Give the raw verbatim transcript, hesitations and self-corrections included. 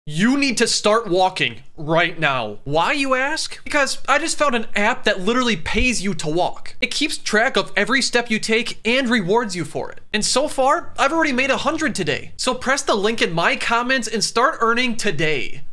You need to start walking right now. Why, you ask? Because I just found an app that literally pays you to walk. It keeps track of every step you take and rewards you for it. And so far, I've already made a hundred today. So press the link in my comments and start earning today.